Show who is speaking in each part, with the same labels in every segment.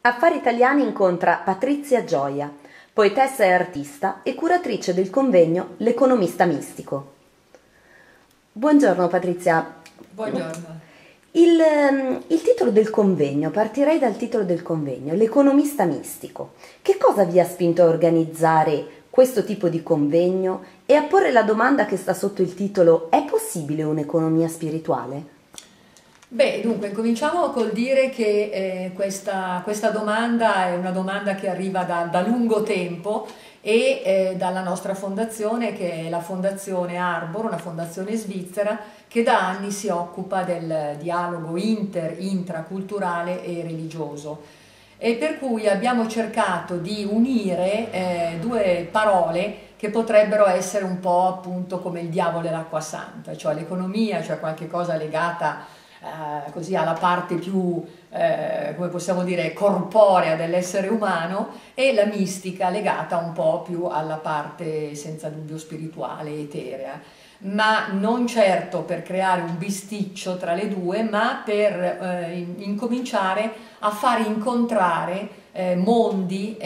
Speaker 1: Affari Italiani incontra Patrizia Gioia, poetessa e artista e curatrice del convegno L'Economista Mistico. Buongiorno Patrizia.
Speaker 2: Buongiorno.
Speaker 1: Il titolo del convegno, partirei dal titolo del convegno, L'Economista Mistico. Che cosa vi ha spinto a organizzare questo tipo di convegno e a porre la domanda che sta sotto il titolo: è possibile un'economia spirituale?
Speaker 2: Beh, dunque, cominciamo col dire che questa domanda è una domanda che arriva da lungo tempo e dalla nostra fondazione, che è la Fondazione Arbor, una fondazione svizzera che da anni si occupa del dialogo intraculturale e religioso. E per cui abbiamo cercato di unire due parole che potrebbero essere un po' appunto come il diavolo e l'acqua santa, cioè l'economia, cioè qualche cosa legata così alla parte più, come possiamo dire, corporea dell'essere umano, e la mistica legata un po' più alla parte senza dubbio spirituale, eterea, ma non certo per creare un bisticcio tra le due, ma per incominciare a far incontrare mondi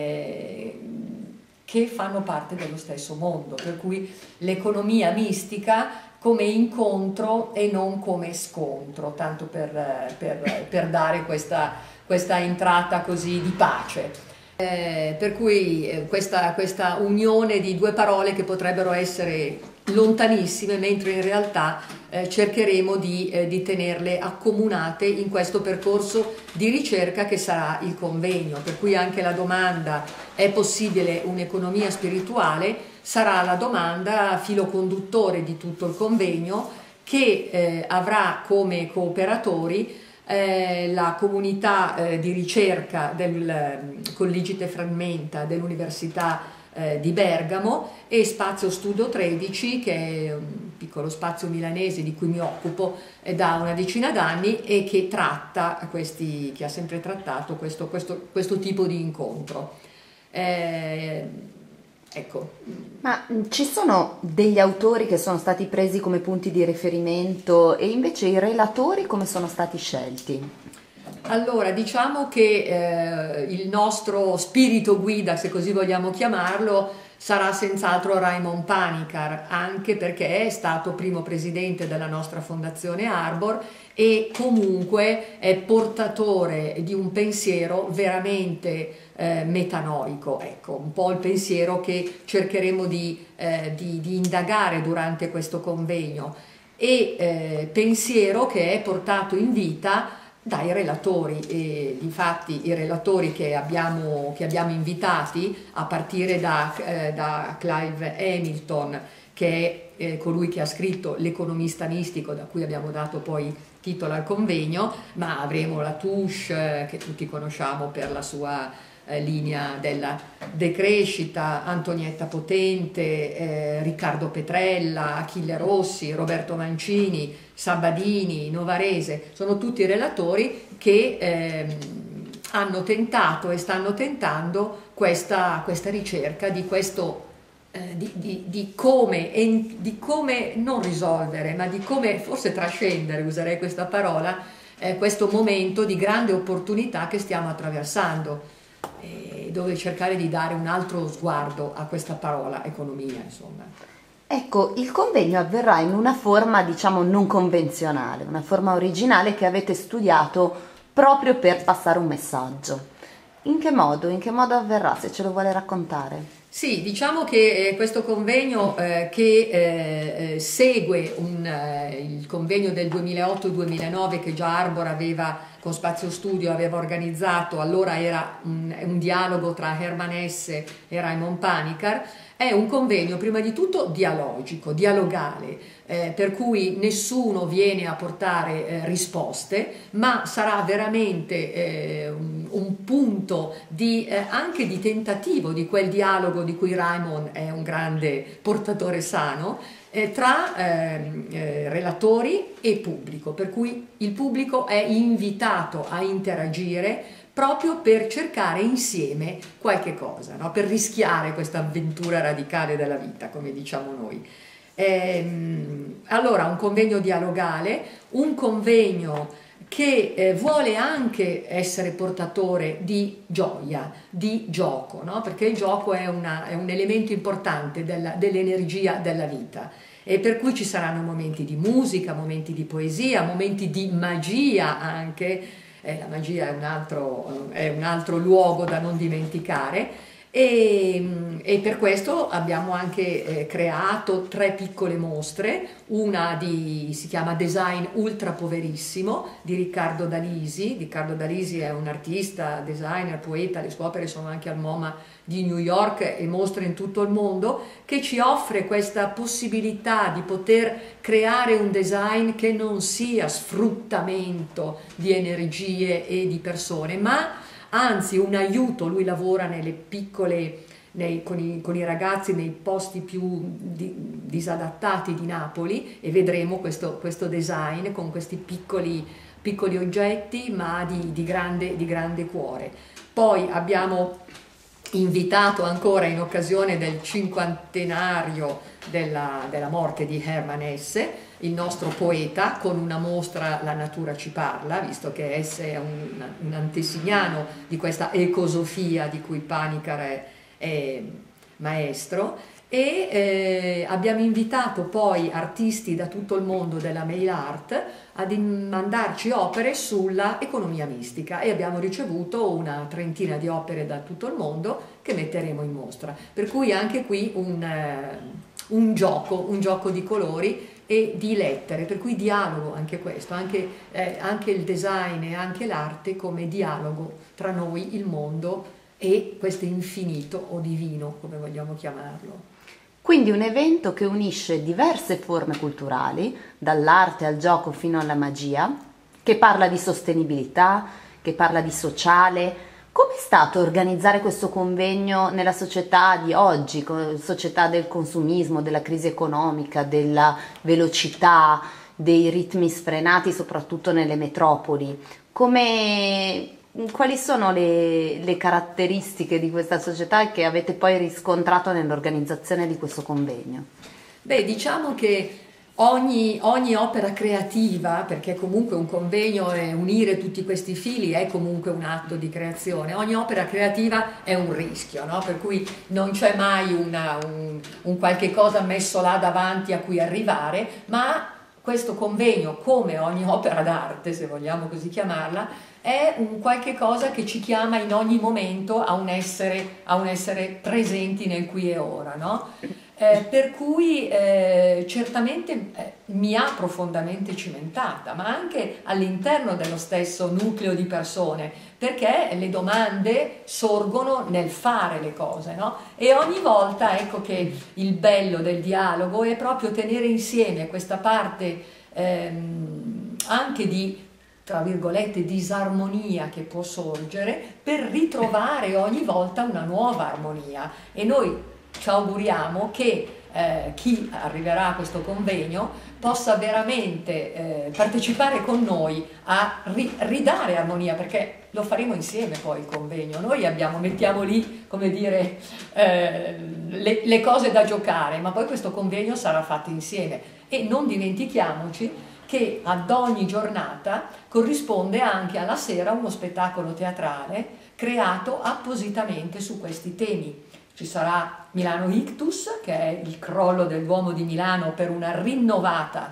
Speaker 2: che fanno parte dello stesso mondo, per cui l'economia mistica come incontro e non come scontro, tanto per dare questa entrata così di pace. Per cui questa unione di due parole che potrebbero essere lontanissime, mentre in realtà cercheremo di tenerle accomunate in questo percorso di ricerca che sarà il convegno, per cui anche la domanda «è possibile un'economia spirituale?» sarà la domanda filo conduttore di tutto il convegno, che avrà come cooperatori la comunità di ricerca del Colligite Fragmenta dell'Università di Bergamo e Spazio Studio 13, che è un piccolo spazio milanese di cui mi occupo da una decina d'anni e che che ha sempre trattato questo tipo di incontro. Ecco.
Speaker 1: Ma ci sono degli autori che sono stati presi come punti di riferimento e invece i relatori come sono stati scelti?
Speaker 2: Allora, diciamo che il nostro spirito guida, se così vogliamo chiamarlo, sarà senz'altro Raymond Panikkar, anche perché è stato primo presidente della nostra fondazione Arbor e comunque è portatore di un pensiero veramente metanoico, ecco, un po' il pensiero che cercheremo di indagare durante questo convegno, e pensiero che è portato in vita dai relatori, e difatti i relatori che abbiamo invitati, a partire da Clive Hamilton, che è colui che ha scritto L'Economista Mistico, da cui abbiamo dato poi titolo al convegno, ma avremo Latouche, che tutti conosciamo per la sua linea della decrescita, Antonietta Potente, Riccardo Petrella, Achille Rossi, Roberto Mancini, Sabadini, Novarese, sono tutti relatori che hanno tentato e stanno tentando questa ricerca di come non risolvere, ma di come forse trascendere, userei questa parola, questo momento di grande opportunità che stiamo attraversando, dove cercare di dare un altro sguardo a questa parola economia, insomma.
Speaker 1: Ecco, il convegno avverrà in una forma, diciamo, non convenzionale, una forma originale che avete studiato proprio per passare un messaggio. In che modo avverrà, se ce lo vuole raccontare?
Speaker 2: Sì, diciamo che questo convegno che segue il convegno del 2008-2009 che già Arbor aveva con Spazio Studio aveva organizzato, allora era un dialogo tra Hermann Hesse e Raymond Panikkar, è un convegno prima di tutto dialogico, dialogale, per cui nessuno viene a portare risposte, ma sarà veramente un punto anche di tentativo di quel dialogo di cui Raymond è un grande portatore sano, tra relatori e pubblico, per cui il pubblico è invitato a interagire proprio per cercare insieme qualche cosa, no? Per rischiare questa avventura radicale della vita, come diciamo noi. Allora, un convegno dialogale, un convegno che vuole anche essere portatore di gioia, di gioco, no? Perché il gioco è un elemento importante dell'energia della vita, e per cui ci saranno momenti di musica, momenti di poesia, momenti di magia anche. La magia è un altro luogo da non dimenticare. E per questo abbiamo anche creato 3 piccole mostre, si chiama Design Ultra Poverissimo di Riccardo Dalisi. Riccardo Dalisi è un artista, designer, poeta, le sue opere sono anche al MoMA di New York e mostre in tutto il mondo, che ci offre questa possibilità di poter creare un design che non sia sfruttamento di energie e di persone, ma anzi un aiuto. Lui lavora nelle piccole, con i ragazzi nei posti più disadattati di Napoli, e vedremo questo design con questi piccoli oggetti, ma di grande cuore. Poi abbiamo invitato ancora, in occasione del 50° della morte di Hermann Hesse, il nostro poeta, con una mostra La natura ci parla, visto che Hesse è un antesignano di questa ecosofia di cui Panikkar è maestro. E abbiamo invitato poi artisti da tutto il mondo della mail art a mandarci opere sulla economia mistica, e abbiamo ricevuto una 30ina di opere da tutto il mondo che metteremo in mostra, per cui anche qui un gioco di colori e di lettere, per cui dialogo anche questo, anche il design e anche l'arte come dialogo tra noi, il mondo e questo infinito o divino, come vogliamo chiamarlo.
Speaker 1: Quindi un evento che unisce diverse forme culturali, dall'arte al gioco fino alla magia, che parla di sostenibilità, che parla di sociale. Com'è stato organizzare questo convegno nella società di oggi, società del consumismo, della crisi economica, della velocità, dei ritmi sfrenati, soprattutto nelle metropoli? Quali sono le caratteristiche di questa società che avete poi riscontrato nell'organizzazione di questo convegno?
Speaker 2: Beh, diciamo che ogni opera creativa, perché comunque un convegno è unire tutti questi fili, è comunque un atto di creazione, ogni opera creativa è un rischio, no? Per cui non c'è mai un qualche cosa messo là davanti a cui arrivare, ma questo convegno, come ogni opera d'arte, se vogliamo così chiamarla, è un qualche cosa che ci chiama in ogni momento a un essere presenti nel qui e ora, no? Per cui certamente mi ha profondamente cimentata, ma anche all'interno dello stesso nucleo di persone, perché le domande sorgono nel fare le cose, no? E ogni volta, ecco che il bello del dialogo è proprio tenere insieme questa parte anche di, tra virgolette, disarmonia che può sorgere, per ritrovare ogni volta una nuova armonia. E noi ci auguriamo che chi arriverà a questo convegno possa veramente partecipare con noi a ridare armonia, perché lo faremo insieme poi il convegno. Noi mettiamo lì, come dire, le cose da giocare, ma poi questo convegno sarà fatto insieme. E non dimentichiamoci che ad ogni giornata corrisponde anche alla sera uno spettacolo teatrale creato appositamente su questi temi. Ci sarà Milano Ictus, che è il crollo del Duomo di Milano, per una rinnovata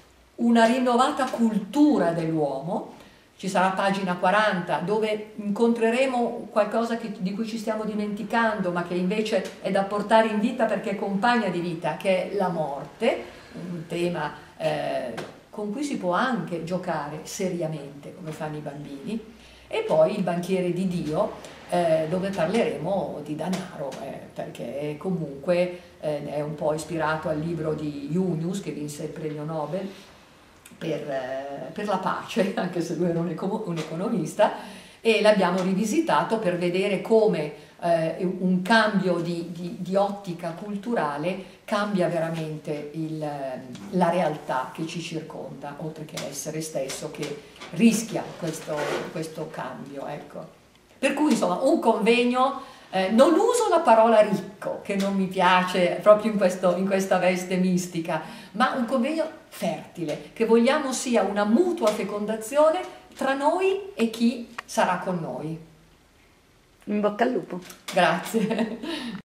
Speaker 2: cultura dell'uomo. Ci sarà Pagina 40, dove incontreremo qualcosa di cui ci stiamo dimenticando, ma che invece è da portare in vita perché è compagna di vita, che è la morte, un tema con cui si può anche giocare seriamente, come fanno i bambini. E poi Il banchiere di Dio, dove parleremo di danaro, perché comunque è un po' ispirato al libro di Yunus, che vinse il premio Nobel per la pace, anche se lui era un economista, e l'abbiamo rivisitato per vedere come un cambio di ottica culturale cambia veramente la realtà che ci circonda, oltre che l'essere stesso che rischia questo cambio, ecco. Per cui insomma un convegno, non uso la parola ricco, che non mi piace proprio in questa veste mistica, ma un convegno fertile, che vogliamo sia una mutua fecondazione tra noi e chi sarà con noi.
Speaker 1: In bocca al lupo.
Speaker 2: Grazie.